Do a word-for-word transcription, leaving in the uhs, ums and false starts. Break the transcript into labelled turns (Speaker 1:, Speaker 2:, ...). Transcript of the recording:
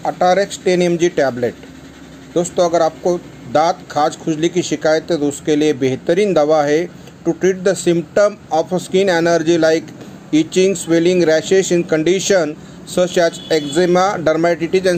Speaker 1: अटारेक्स ten M G tablet. दोस्तों, अगर आपको दांत खाज खुजली की शिकायत है तो उसके लिए बेहतरीन दवा है to treat the symptom of skin allergy like itching, swelling, rashes in condition such as eczema, dermatitis and